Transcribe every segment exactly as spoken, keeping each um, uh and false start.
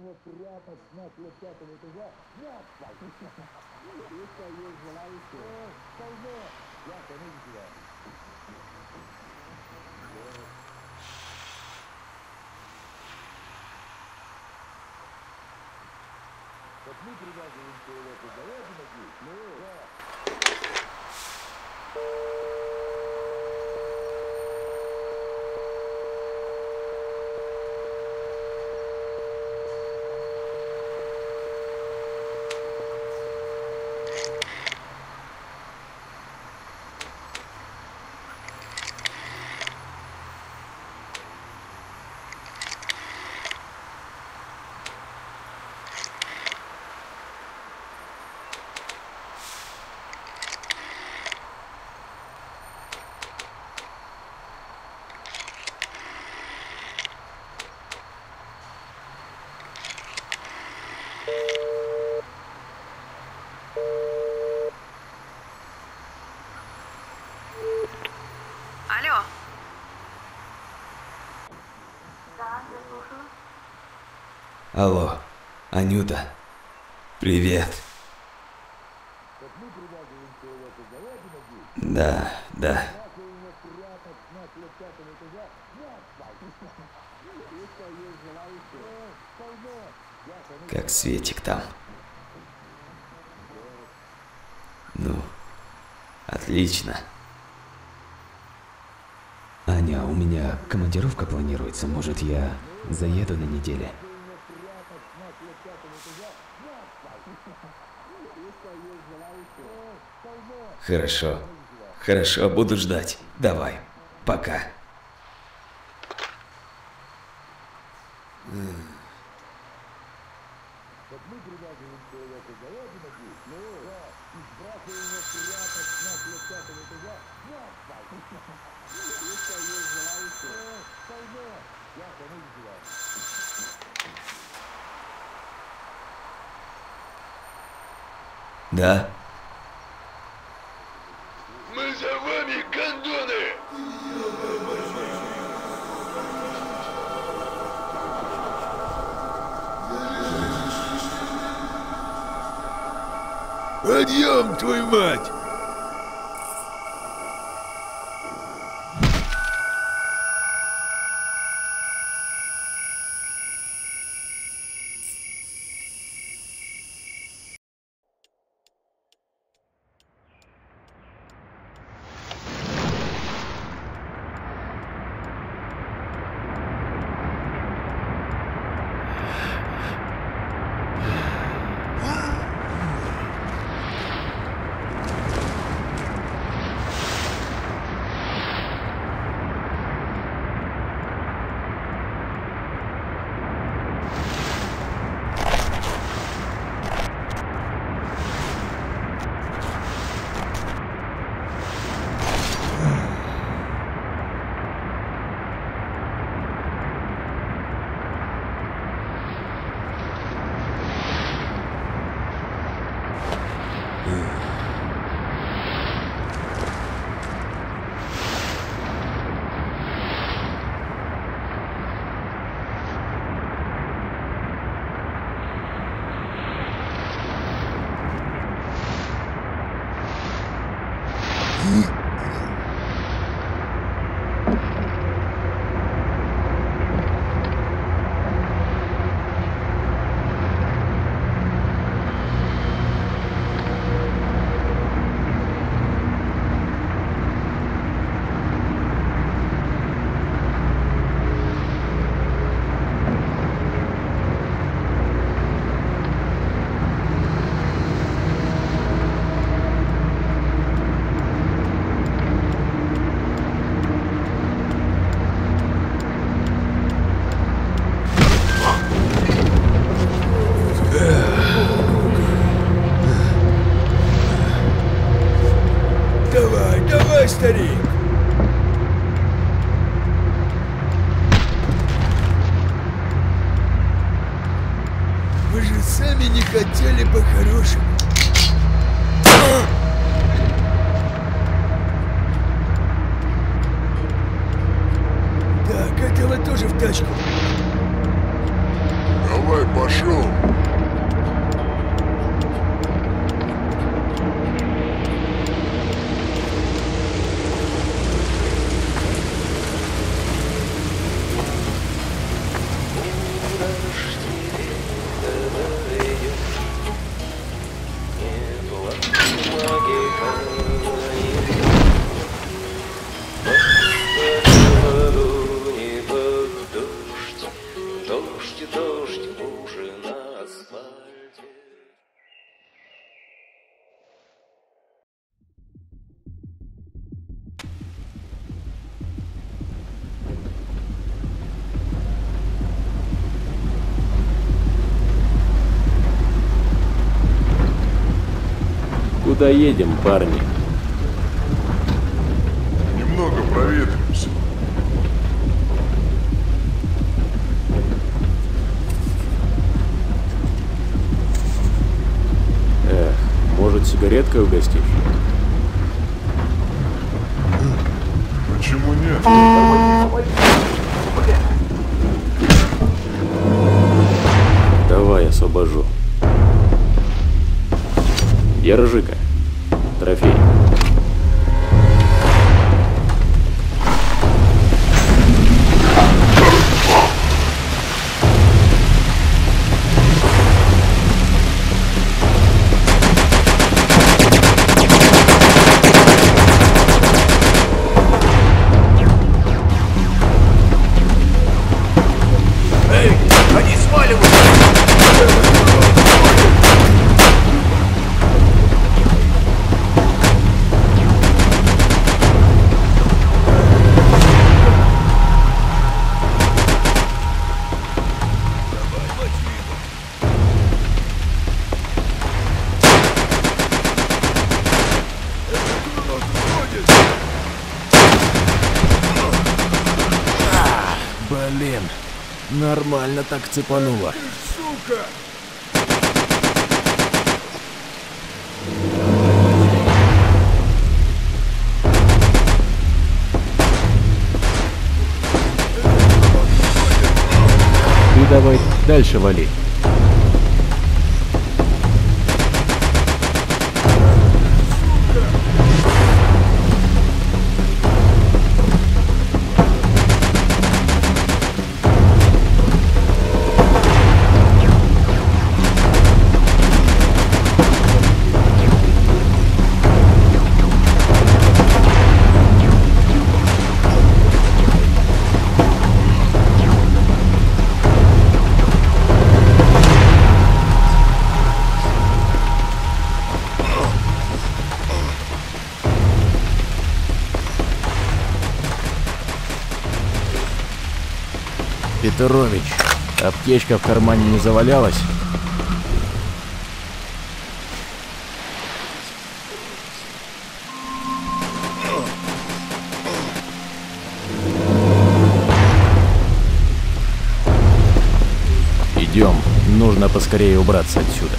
Мы привязываем человека за ноги, ну, да. Алло. Да, я слушаю. Алло, Анюта. Привет. Да, да. Как Светик там? Ну, отлично. Аня, у меня командировка планируется. Может, я заеду на неделю? Хорошо. Хорошо, буду ждать. Давай. Пока. Да? Мы за вами, гондоны! Подъем, твою мать! Старик! Вы же сами не хотели по-хорошему. Так, этого тоже в тачку. Давай. Давай, пошел. Куда едем, парни? Немного проветримся. Эх, может, сигареткой угостишь? Почему нет? Давай освобожу. Держи-ка. Трофей. Эй, они сваливают! Блин, нормально так цепануло. Сука! Ты давай дальше вали. Петрович, аптечка в кармане не завалялась? Идем, нужно поскорее убраться отсюда.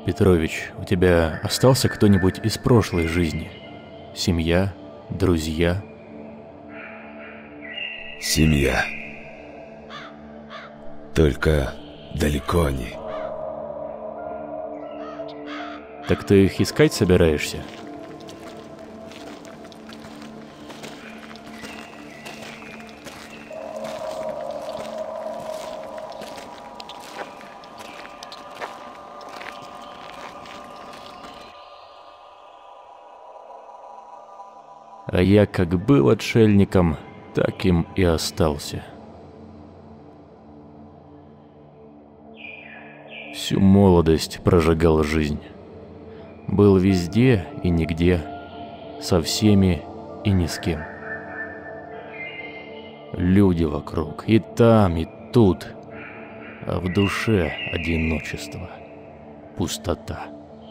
Петрович, у тебя остался кто-нибудь из прошлой жизни? Семья? Друзья? Семья. Только далеко они. Так ты их искать собираешься? А я как был отшельником, так им и остался. Всю молодость прожигал жизнь. Был везде и нигде, со всеми и ни с кем. Люди вокруг, и там, и тут, а в душе одиночество, пустота.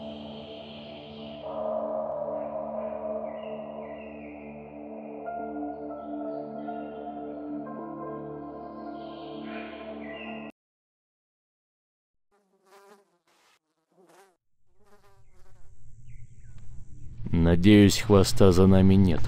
Надеюсь, хвоста за нами нет.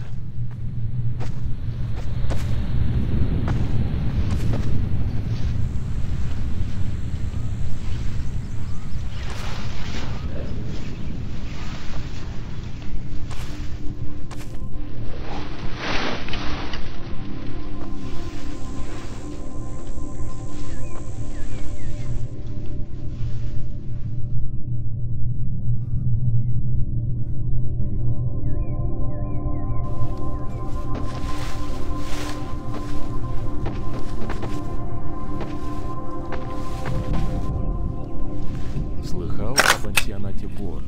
Слыхал о пансионате Бор?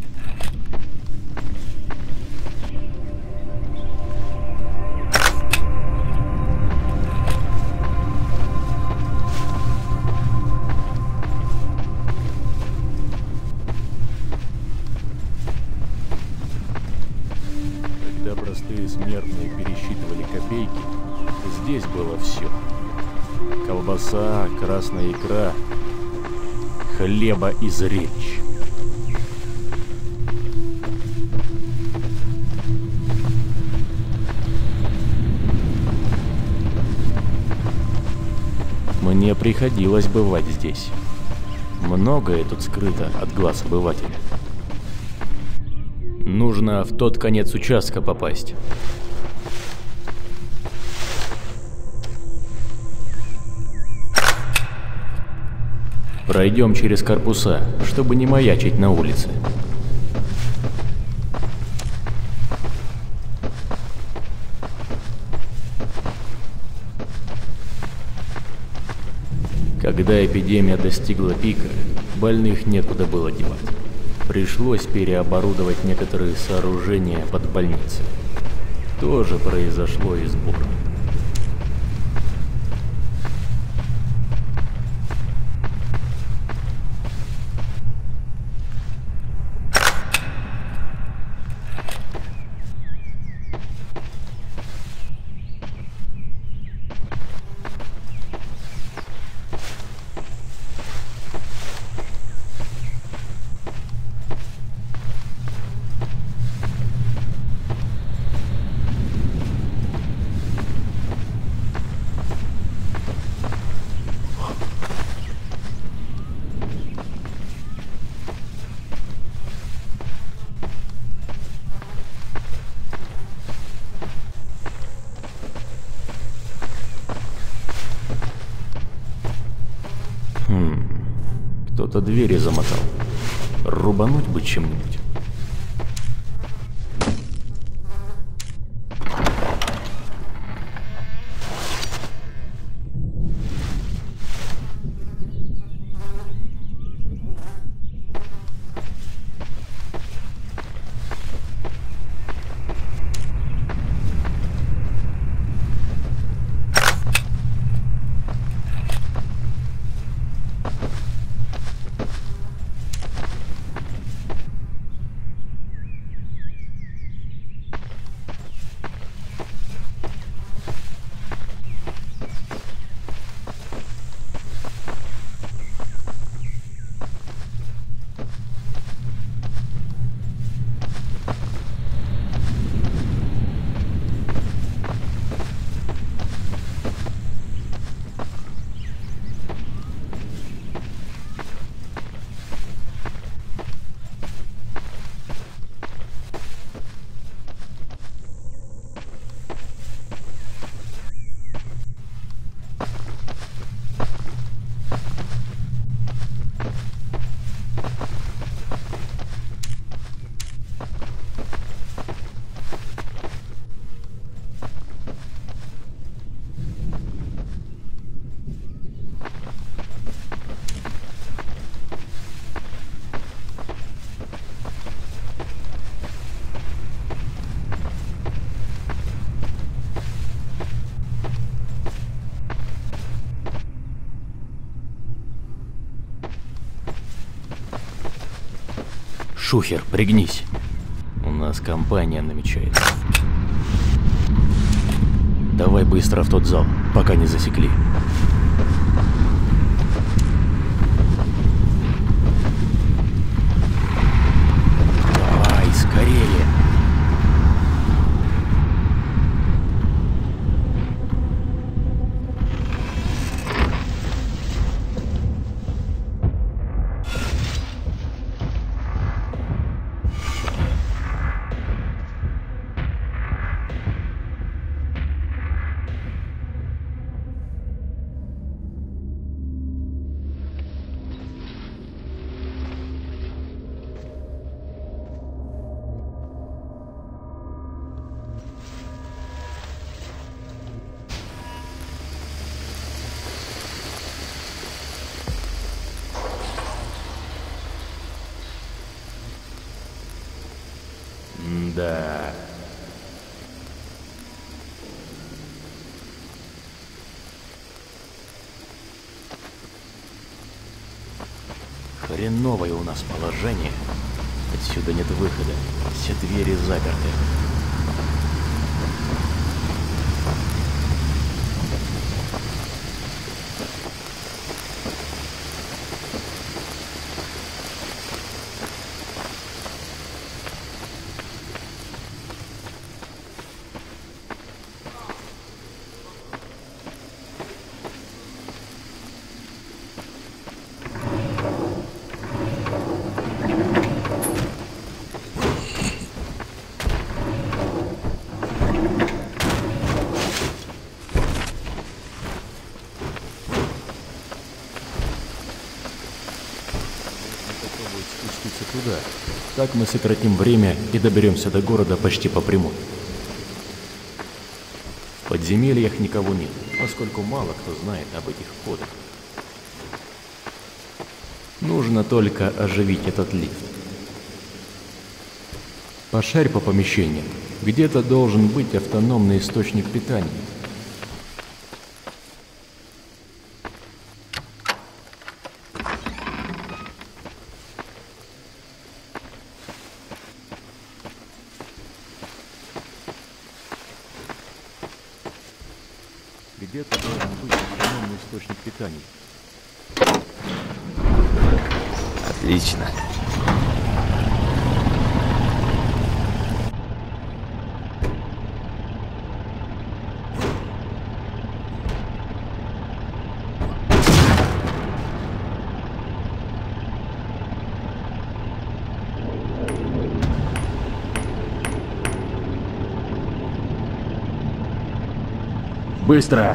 Когда простые смертные пересчитывали копейки, здесь было все. Колбаса, красная икра, хлеба и зрелищ. Мне приходилось бывать здесь. Многое тут скрыто от глаз обывателя. Нужно в тот конец участка попасть. Пройдем через корпуса, чтобы не маячить на улице. Когда эпидемия достигла пика, больных некуда было девать. Пришлось переоборудовать некоторые сооружения под больницы. Тоже произошло и сбор. Кто-то двери замотал. Рубануть бы чем-нибудь. Шухер, пригнись. У нас компания намечается. Давай быстро в тот зал, пока не засекли. Давай, скорее. Да. Хреновое у нас положение. Отсюда нет выхода. Все двери заперты. Спуститься туда. Так мы сократим время и доберемся до города почти по прямой. В подземельях никого нет, поскольку мало кто знает об этих ходах. Нужно только оживить этот лифт. Пошарь по помещениям. Где-то должен быть автономный источник питания. Где-то должен быть автономный источник питания. Отлично. Быстро!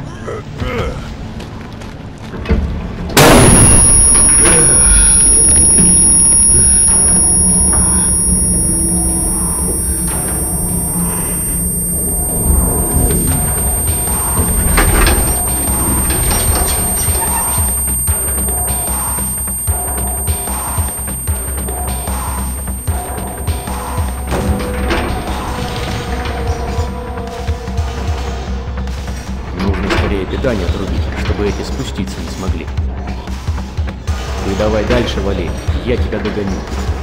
Питание отрубить, чтобы эти спуститься не смогли. Ты давай дальше вали, я тебя догоню.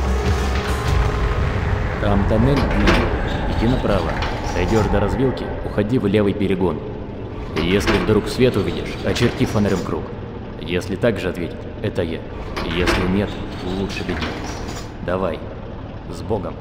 Там тоннель длинный, иди направо. Дойдешь до развилки, уходи в левый перегон. Если вдруг свет увидишь, очерти фонарем круг. Если так же ответит, это я. Если нет, лучше беги. Давай, с Богом.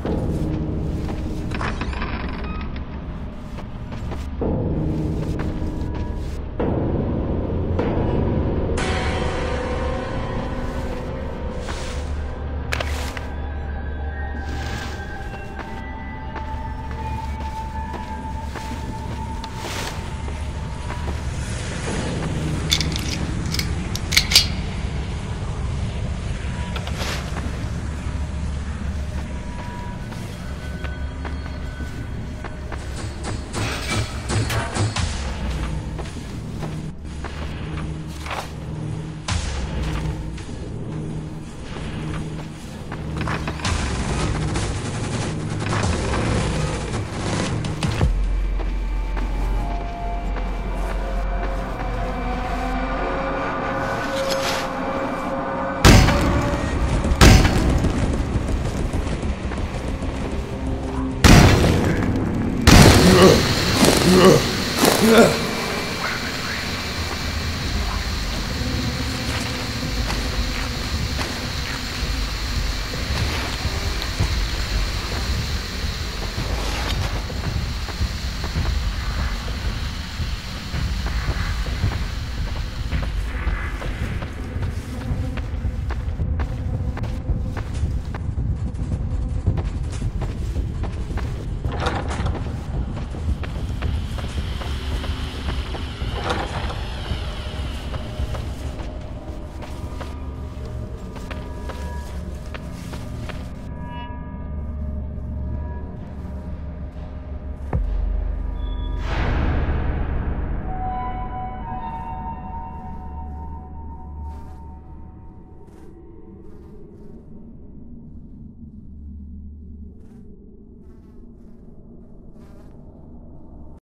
Ugh.